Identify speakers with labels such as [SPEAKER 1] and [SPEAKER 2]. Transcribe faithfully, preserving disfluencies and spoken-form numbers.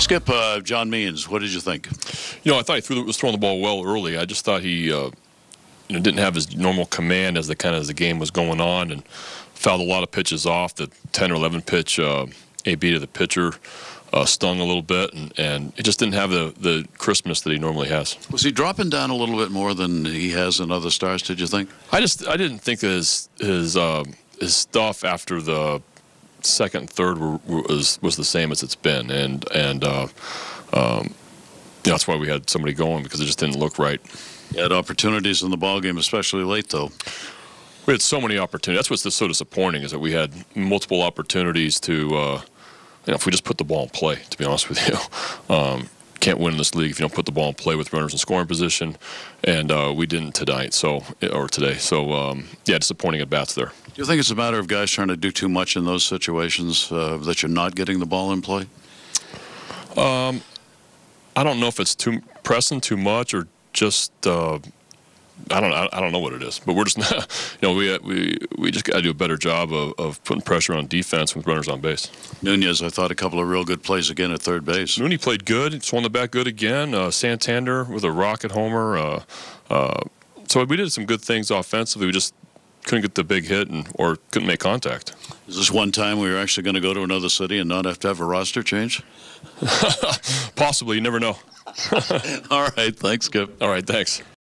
[SPEAKER 1] Skip, uh, John Means, what did you think?
[SPEAKER 2] You know, I thought he threw, was throwing the ball well early. I just thought he uh, you know, didn't have his normal command as the kind of as the game was going on, and fouled a lot of pitches off. The ten or eleven pitch uh, A B to the pitcher uh, stung a little bit, and, and it just didn't have the, the crispness that he normally has.
[SPEAKER 1] Was he dropping down a little bit more than he has in other stars, did you think?
[SPEAKER 2] I just I didn't think that his his uh, his stuff after the second and third were, were, was was the same as it's been, and and uh, um, you know, that's why we had somebody going, because it just didn't look right.
[SPEAKER 1] You had opportunities in the ballgame, especially late, though.
[SPEAKER 2] We had so many opportunities. That's what's so disappointing, is that we had multiple opportunities to, uh, you know, if we just put the ball in play, to be honest with you. Um, can't win in this league if you don't put the ball in play with runners in scoring position, and uh, we didn't tonight, so or today. So, um, yeah, disappointing at bats there.
[SPEAKER 1] Do you think it's a matter of guys trying to do too much in those situations uh, that you're not getting the ball in play?
[SPEAKER 2] Um, I don't know if it's too pressing too much or just uh, I don't I don't know what it is, but we're just not, you know, we we we just got to do a better job of, of putting pressure on defense with runners on base.
[SPEAKER 1] Nunez, I thought a couple of real good plays again at third base.
[SPEAKER 2] Mooney played good, swung the bat good again. Uh, Santander with a rocket homer. Uh, uh, so we did some good things offensively. We just couldn't get the big hit and or couldn't make contact.
[SPEAKER 1] Is this one time we were actually going to go to another city and not have to have a roster change?
[SPEAKER 2] Possibly, you never know.
[SPEAKER 1] All right, thanks, Skip.
[SPEAKER 2] All right, thanks.